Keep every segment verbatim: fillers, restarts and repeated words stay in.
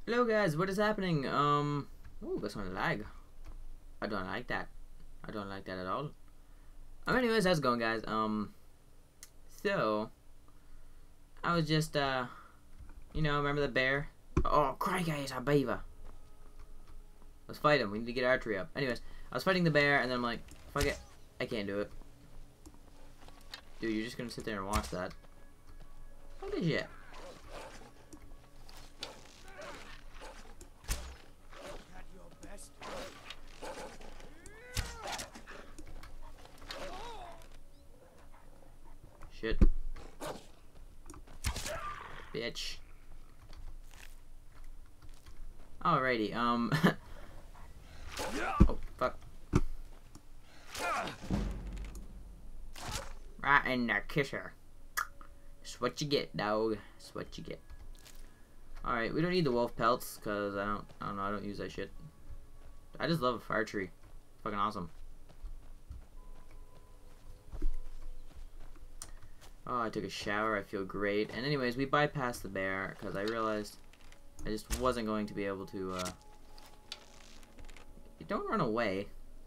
Hello guys, what is happening? Um, oh, got some lag. I don't like that. I don't like that at all. Um, anyways, how's it going, guys? Um, so I was just uh, you know, remember the bear? Oh, crikey, it's a beaver. Let's fight him. We need to get archery up. Anyways, I was fighting the bear, and then I'm like, fuck it, I can't do it. Dude, you're just gonna sit there and watch that? Holy shit. Shit. Bitch. Alrighty, um... oh, fuck. Right in there, kisser. That's what you get, dog. That's what you get. Alright, we don't need the wolf pelts, because I don't, I don't know, I don't use that shit. I just love archery. Fucking awesome. Oh, I took a shower. I feel great. And anyways, we bypassed the bear because I realized I just wasn't going to be able to, uh... Don't run away.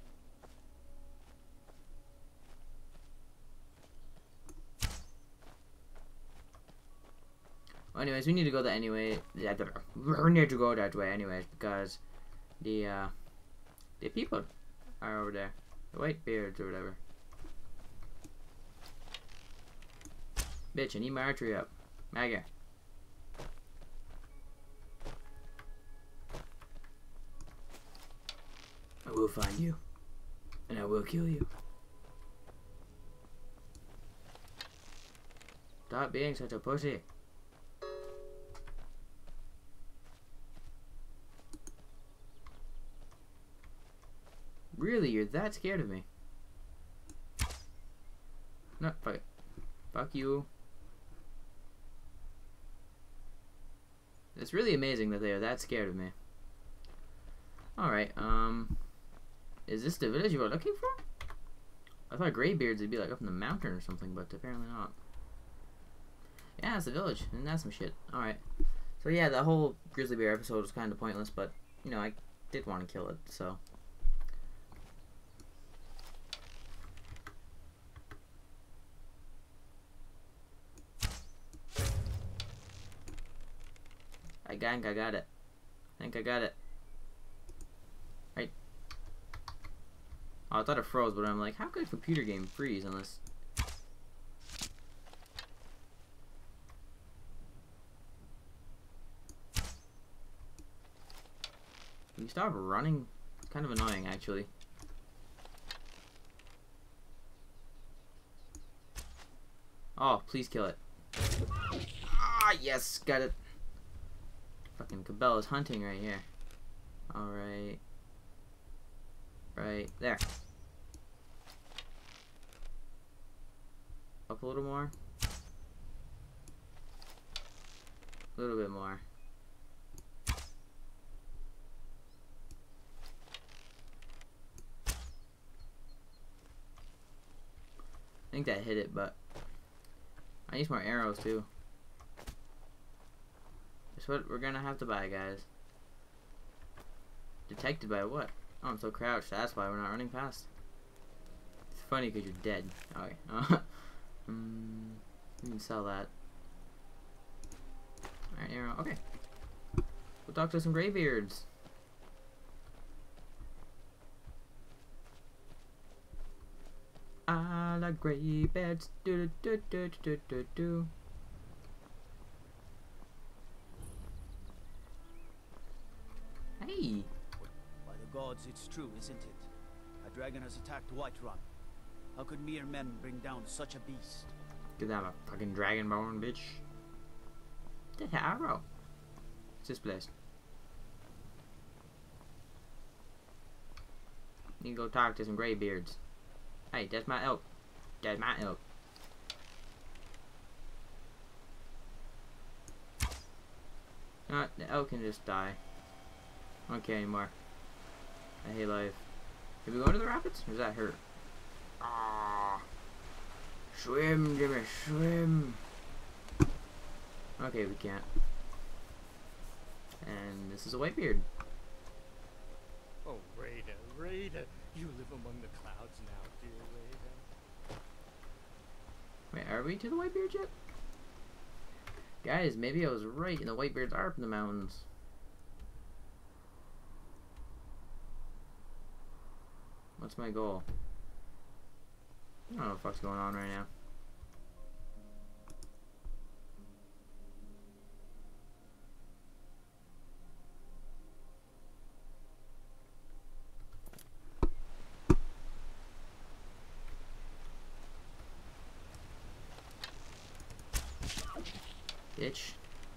Well, anyways, we need to go that anyway. Yeah, we need to go that way anyways because the, uh... the people are over there. The white beards or whatever. Bitch, I need my archery up. Maggie. I will find you. And I will kill you. Stop being such a pussy. Really? You're that scared of me? No, fuck it. Fuck you. It's really amazing that they are that scared of me. Alright, um... is this the village you were looking for? I thought graybeards would be like up in the mountain or something, but apparently not. Yeah, it's the village, and that's some shit. Alright. So yeah, the whole grizzly bear episode was kind of pointless, but, you know, I did want to kill it, so... I think I got it. I think I got it. Right. Oh, I thought it froze, but I'm like, how could a computer game freeze unless... Can you stop running? It's kind of annoying, actually. Oh, please kill it. Ah, yes, got it. Fucking Cabela's hunting right here. Alright. Right there. Up a little more. A little bit more. I think that hit it, but I need some more arrows too. That's what we're gonna have to buy, guys. Detected by what? Oh, I'm so crouched. That's why we're not running fast. It's funny because you're dead. Okay. Uh, um, we can sell that. Alright, arrow. Okay. We'll talk to some graybeards. I like graybeards. Do do do do do do do. Hey. By the gods, it's true, isn't it? A dragon has attacked Whiterun. How could mere men bring down such a beast? Cause I'm a fucking dragonborn, bitch. The arrow. What's this place? Need to go talk to some graybeards. Hey, that's my elk. That's my elk. No, the elk can just die. I don't care anymore. I hate life. Can we go into the rapids? Or does that hurt? Ah, swim, Jimmy, swim. Okay, we can't. And this is a Whitebeard. Oh, Rada, Rada, you live among the clouds now, dear Rada. Wait, are we to the Whitebeard yet? Guys, maybe I was right and the Whitebeards are up in the mountains. What's my goal? I don't know what the fuck's going on right now. Bitch.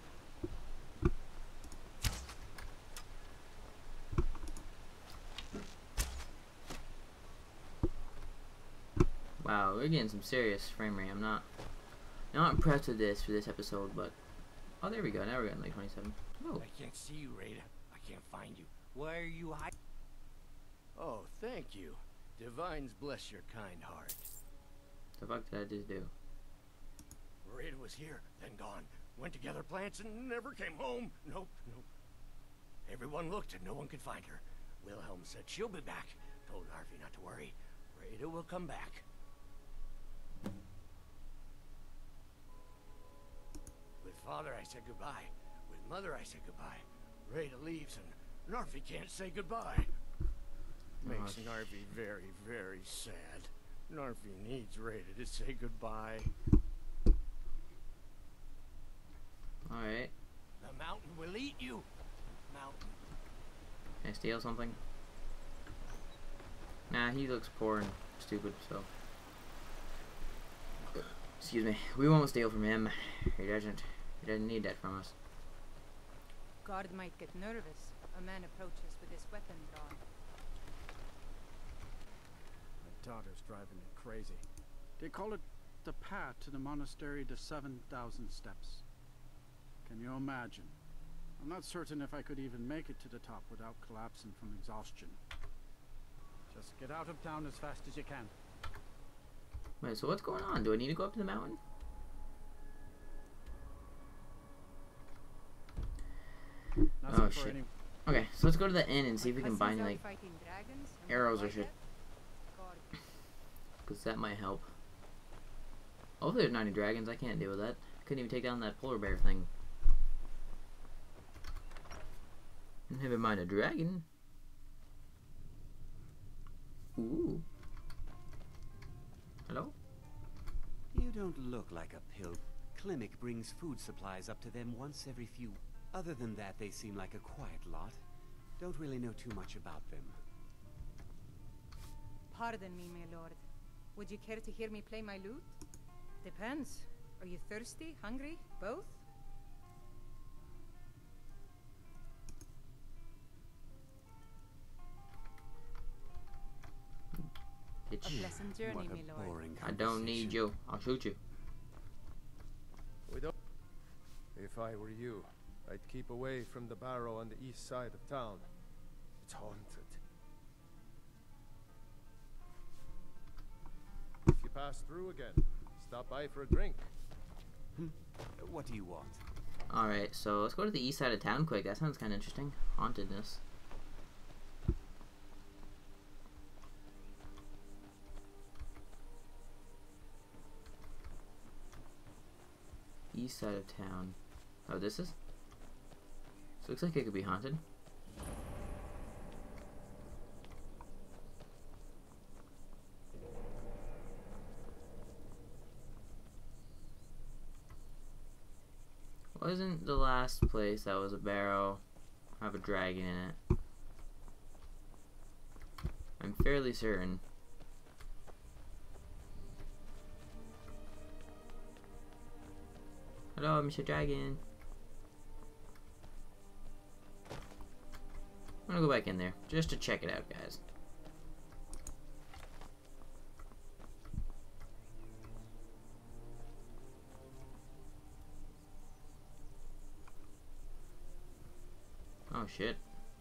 Wow, we're getting some serious frame rate. I'm not not impressed with this for this episode, but oh, there we go. Now we're getting like twenty-seven. Oh, I can't see you, Rada. I can't find you. Why are you hiding? Oh, thank you. Divines bless your kind heart. the fuck did I just do? Rada was here, then gone. Went to gather plants and never came home. Nope, nope. Everyone looked and no one could find her. Wilhelm said she'll be back. Told Narfi not to worry. Rada will come back. With Father I said goodbye. With Mother I said goodbye. Rada leaves and Narfi can't say goodbye. Makes Gosh. Narfi very, very sad. Narfi needs Rada to say goodbye. Alright. The mountain will eat you. Mountain. Can I steal something? Nah, he looks poor and stupid, so. Excuse me. We won't steal from him. He doesn't. He doesn't need that from us. Guard might get nervous. A man approaches with his weapon drawn. My daughter's driving me crazy. They call it the path to the monastery to seven thousand steps. Can you imagine? I'm not certain if I could even make it to the top without collapsing from exhaustion. Just get out of town as fast as you can. Wait, so what's going on? Do I need to go up to the mountain? Nothing Oh, for shit. any- Okay, so let's go to the inn and see if we can My find cousin's out like fighting dragons, and arrows or why shit. that? God. because that might help. Hopefully there's not any dragons. I can't deal with that. Couldn't even take down that polar bear thing. Never mind a dragon. Ooh. Hello? You don't look like a pill. Klimek brings food supplies up to them once every few. Other than that, they seem like a quiet lot. Don't really know too much about them. Pardon me, my lord. Would you care to hear me play my lute? Depends. Are you thirsty, hungry, both? A Bitch. pleasant journey, What a my lord. boring I don't need conversation. you. I'll shoot you. We don't. If I were you, I'd keep away from the barrow on the east side of town. It's haunted. If you pass through again, stop by for a drink. What do you want? Alright, so let's go to the east side of town quick. That sounds kind of interesting. Hauntedness. East side of town. Oh, this is? So looks like it could be haunted. Wasn't the last place that was a barrow have a dragon in it? I'm fairly certain. Hello, Mister Dragon. I'm gonna go back in there just to check it out, guys. Oh shit.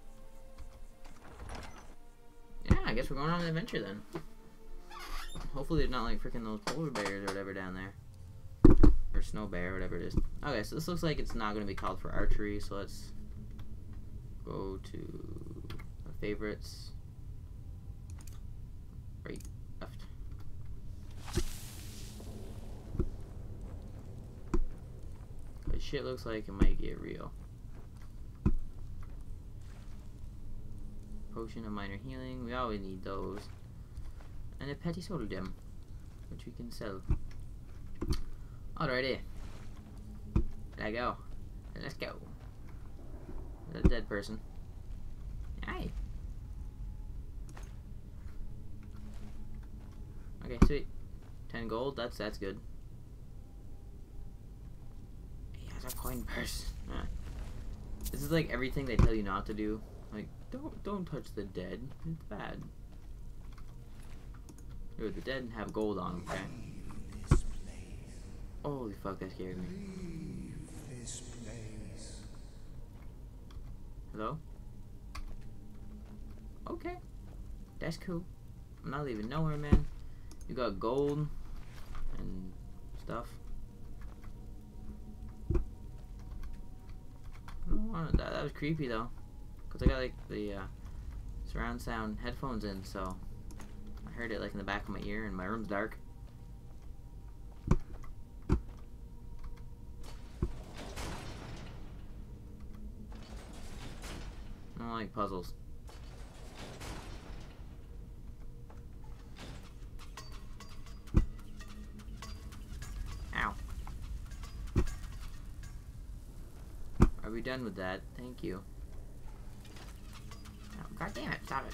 Yeah, I guess we're going on an adventure then. Hopefully there's not like freaking those polar bears or whatever down there. Or snow bear, whatever it is. Okay, so this looks like it's not going to be called for archery, so let's go to my favorites. Right, left. This shit looks like it might get real. Potion of minor healing, we always need those. And a petty soda gem, which we can sell. Alrighty. There I go. Let's go. There's a dead person. Hi. Okay, sweet. Ten gold. That's that's good. He has a coin purse. Ah. This is like everything they tell you not to do. Like, don't don't touch the dead. It's bad. Dude, the dead have gold on them. Okay. Holy fuck, that scared me. This place. Hello? Okay. That's cool. I'm not leaving nowhere, man. You got gold and stuff. I don't want that. That was creepy though, cause I got like the uh, surround sound headphones in, so I heard it like in the back of my ear, and my room's dark. I don't like puzzles. Ow. Are we done with that? Thank you. Oh, God damn it, stop it.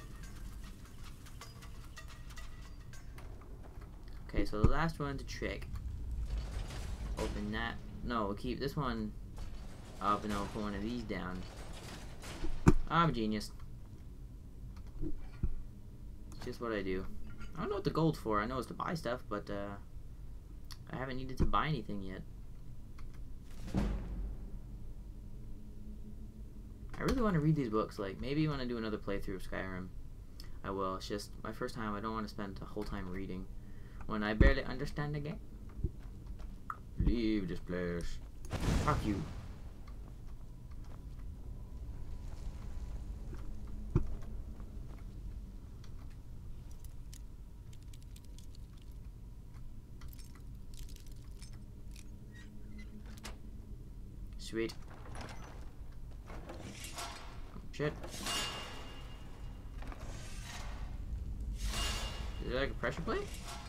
Okay, so the last one's a trick. Open that. No, we'll keep this one up, and then we'll put one of these down. I'm a genius. It's just what I do. I don't know what the gold's for. I know it's to buy stuff, but uh, I haven't needed to buy anything yet. I really want to read these books. Like, maybe when I do another playthrough of Skyrim, I will. It's just my first time. I don't want to spend the whole time reading when I barely understand the game. Leave this place. Fuck you. Sweet. Shit. Is it like a pressure plate?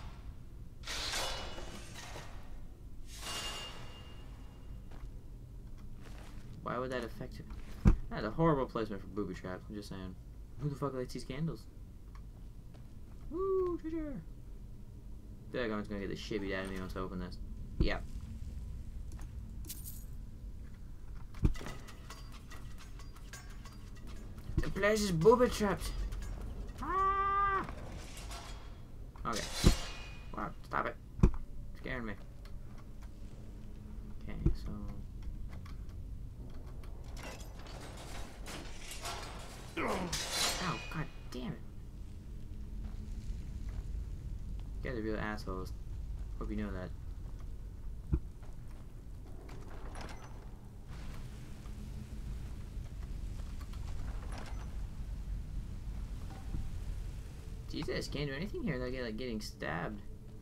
Why would that affect it? That's a horrible placement for booby traps, I'm just saying. Who the fuck lights these candles? Woo, treasure! I feel like I'm just gonna get the shit beat out of me once I open this. Yep. The place is booby trapped. Ah! Okay. Wow, stop it. Scaring me. Okay, so. Ow, god damn it. You guys are real assholes. Hope you know that. Jesus, can't do anything here without get, like, getting stabbed.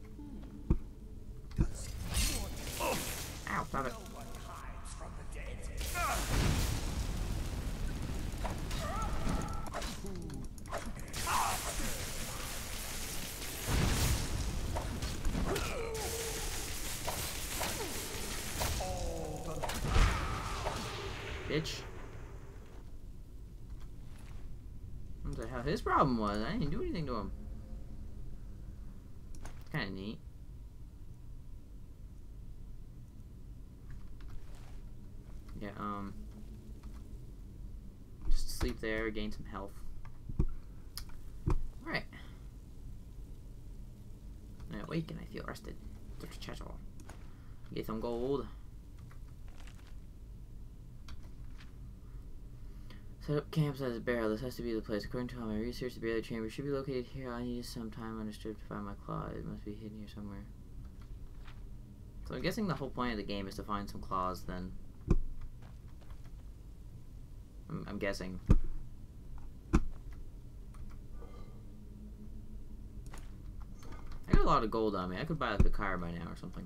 Oh. Ow, stop it. Bitch. What the hell his problem was? I didn't do anything to him. It's kind of neat. Yeah, um. Just sleep there, gain some health. Alright. I awake and I feel rested. Get some gold. Set up camps as a barrel. This has to be the place. According to all my research, the burial chamber should be located here. I need some time undisturbed to find my claw. It must be hidden here somewhere. So I'm guessing the whole point of the game is to find some claws then. I'm, I'm guessing. I got a lot of gold on me. I could buy like a car by now or something.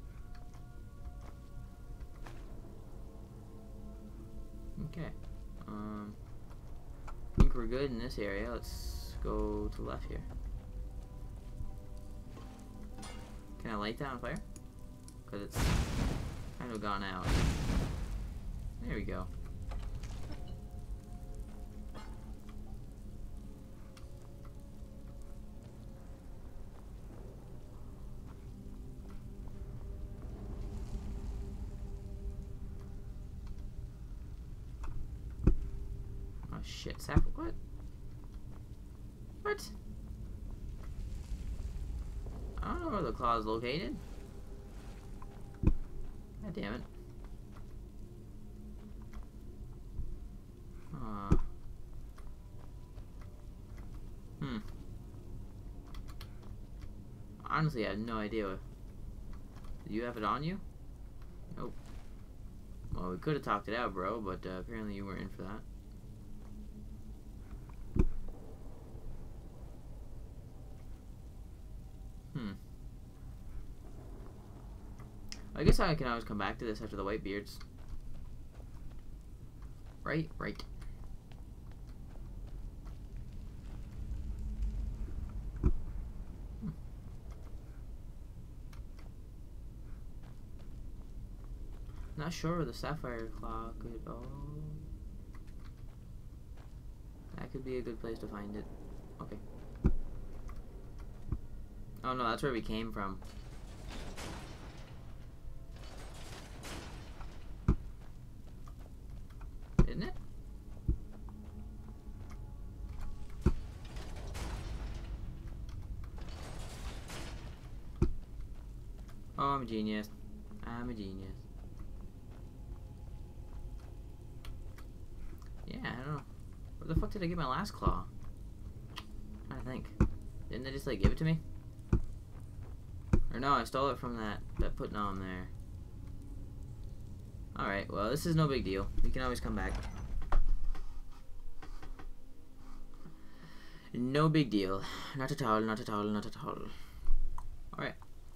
Okay. Um, I think we're good in this area. Let's go to the left here. Can I light that on fire? Because it's kind of gone out. There we go. Oh shit, Sap, what? What? I don't know where the claw is located. God damn it. Uh. Hmm. Honestly, I have no idea. Do you have it on you? Nope. Well, we could have talked it out, bro, but uh, apparently you weren't in for that. Hmm. I guess I can always come back to this after the Whitebeards. Right? Right. Hmm. Not sure where the Sapphire Claw could... Oh... That could be a good place to find it. Okay. Oh no, that's where we came from. Isn't it? Oh, I'm a genius. I'm a genius. Yeah, I don't know. Where the fuck did I get my last claw? I'm trying to think. Didn't they just like give it to me? Or no, I stole it from that, that Putnam there. Alright, well, this is no big deal. We can always come back. No big deal. Not at all, not at all, not at all. Alright.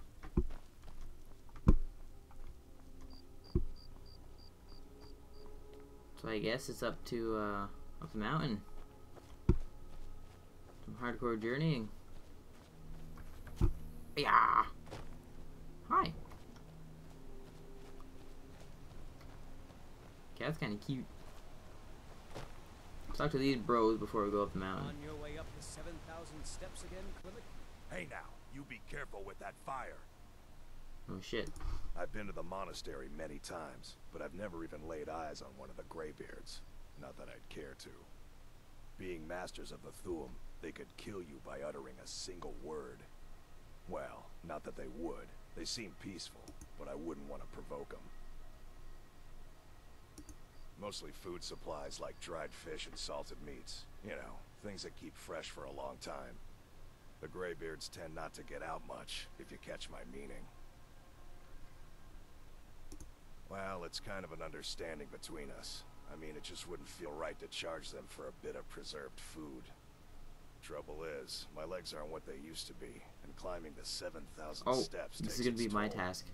So I guess it's up to, uh, up the mountain. Some hardcore journeying. Yeah. Hi. Okay, that's kind of cute. Let's talk to these bros before we go up the mountain. On your way up the seven thousand steps again, Clement? Hey now, you be careful with that fire. Oh shit. I've been to the monastery many times, but I've never even laid eyes on one of the Greybeards. Not that I'd care to. Being masters of the Thu'um, they could kill you by uttering a single word. Well, not that they would. They seem peaceful, but I wouldn't want to provoke them. Mostly food supplies like dried fish and salted meats. You know, things that keep fresh for a long time. The Greybeards tend not to get out much, if you catch my meaning. Well, it's kind of an understanding between us. I mean, it just wouldn't feel right to charge them for a bit of preserved food. Trouble is, my legs aren't what they used to be, and climbing the seven thousand oh, steps this takes is gonna be its my toll. task.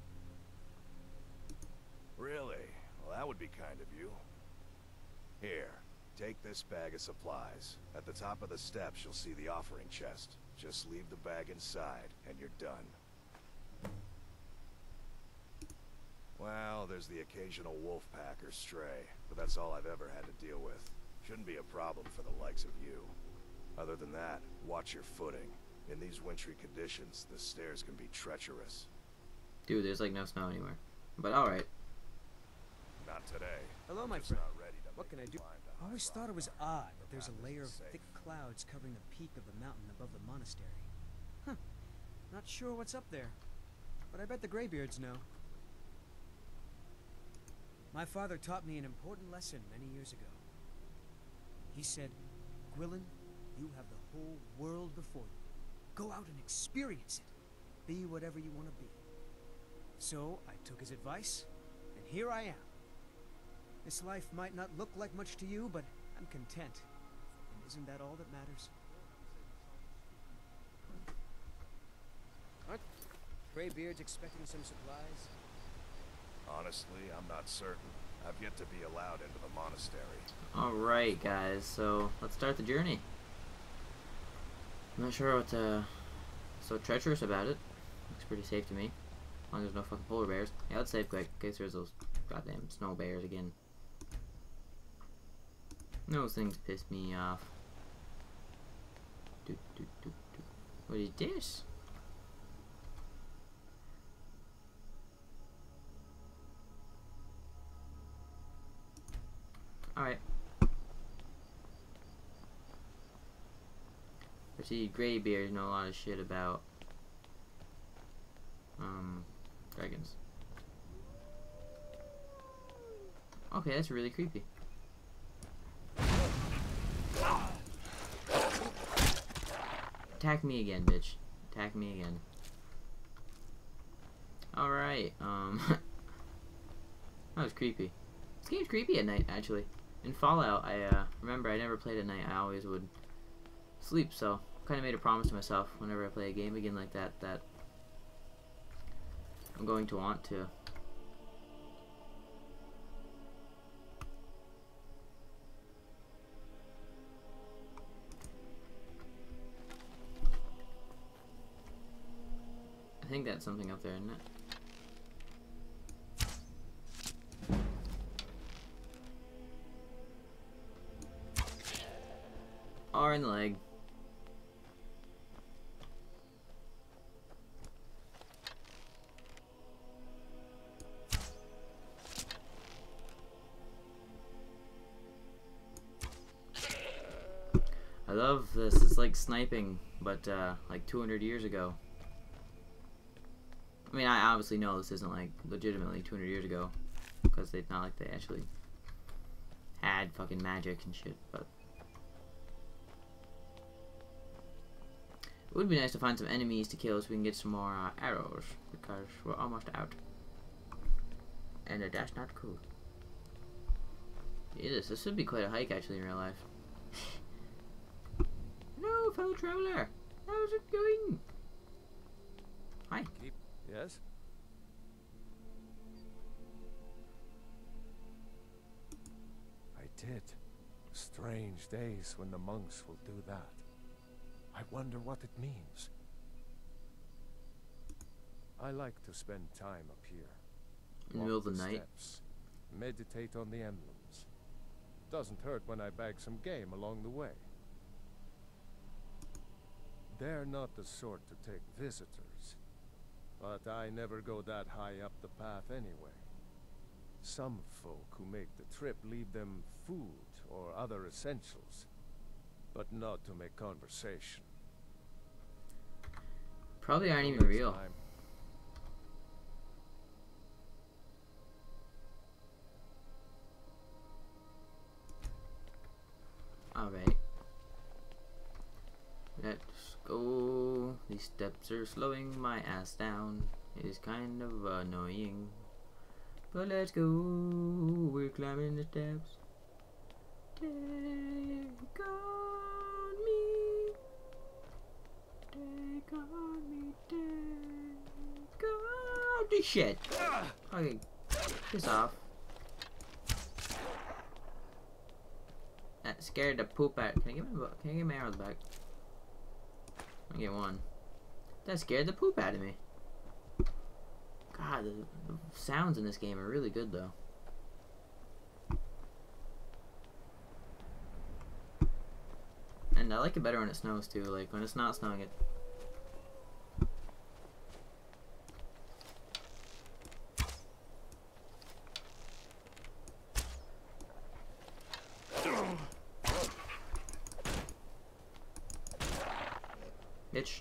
Really? Well, that would be kind of you. Here, take this bag of supplies. At the top of the steps, you'll see the offering chest. Just leave the bag inside, and you're done. Well, there's the occasional wolf pack or stray, but that's all I've ever had to deal with. Shouldn't be a problem for the likes of you. Other than that, watch your footing. In these wintry conditions, the stairs can be treacherous. Dude, there's like no snow anywhere. But alright. Not today. Hello, my Just friend. not ready to What make can I a do? climb to I always high thought it rock. was odd that there's The a path layer of isn't thick safe. clouds covering the peak of the mountain above the monastery. Huh. Not sure what's up there, but I bet the Greybeards know. My father taught me an important lesson many years ago. He said, Gwilyn, you have the whole world before you. Go out and experience it. Be whatever you want to be. So I took his advice, and here I am. This life might not look like much to you, but I'm content. And isn't that all that matters? Aren't Greybeards expecting some supplies? Honestly, I'm not certain. I've yet to be allowed into the monastery. Alright, guys, so let's start the journey. I'm not sure what's uh, so treacherous about it. Looks pretty safe to me. As long as there's no fucking polar bears. Yeah, let's save quick, in case there's those goddamn snow bears again. Those things piss me off. Do, do, do, do. What is this? Alright. But see, Greybeards know a lot of shit about um dragons. Okay, that's really creepy. Attack me again, bitch. Attack me again. Alright, um that was creepy. This game's creepy at night, actually. In Fallout, I uh, remember I never played at night. I always would sleep, so kind of made a promise to myself whenever I play a game again like that, that I'm going to want to. I think that's something up there, isn't it? Or in the leg. I love this. It's like sniping, but uh, like two hundred years ago. I mean, I obviously know this isn't like legitimately two hundred years ago, because it's not like they actually had fucking magic and shit, but it would be nice to find some enemies to kill so we can get some more uh, arrows, because we're almost out. And uh, that's not cool. Jesus, this would be quite a hike actually in real life. Hello, fellow traveler. How's it going? Hi. Keep. Yes? I did. Strange days when the monks will do that. I wonder what it means. I like to spend time up here. In the middle of the night? Steps, meditate on the emblems. Doesn't hurt when I bag some game along the way. They're not the sort to take visitors, but I never go that high up the path anyway. Some folk who make the trip leave them food or other essentials, but not to make conversation. Probably aren't even Next real. time. Alright. Let's go. These steps are slowing my ass down. It is kind of annoying. But let's go. We're climbing the steps. Take on me. Take on me. Take on this shit. Okay. Piss off. That scared the poop out. Can I get my can I get my arrows back? I get one. That scared the poop out of me. God, the, the sounds in this game are really good though. And I like it better when it snows too. Like when it's not snowing, it. Bitch.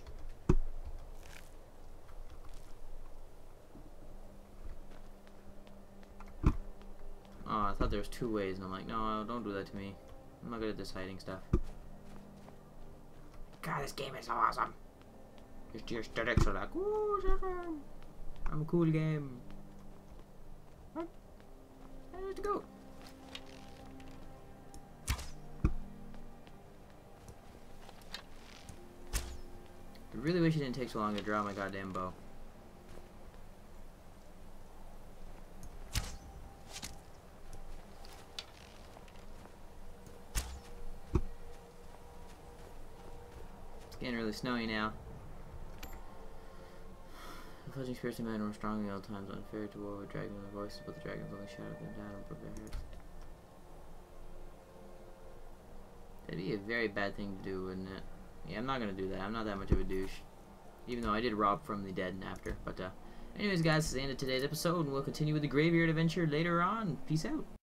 Oh, I thought there was two ways, and I'm like, no, don't do that to me. I'm not good at this hiding stuff. God, this game is so awesome. Just your aesthetics are like, ooh, Zephyr. I'm a cool game. What? Where's to go? really wish it didn't take so long to draw my goddamn bow. It's getting really snowy now. The fledgling spirits of men were strong in the old times, unfair to war with dragons and voices, but the dragons only shouted them down and broke their heads. That'd be a very bad thing to do, wouldn't it? Yeah, I'm not gonna do that. I'm not that much of a douche. Even though I did rob from the dead and after. But, uh, anyways, guys, this is the end of today's episode, and we'll continue with the Graveyard adventure later on. Peace out.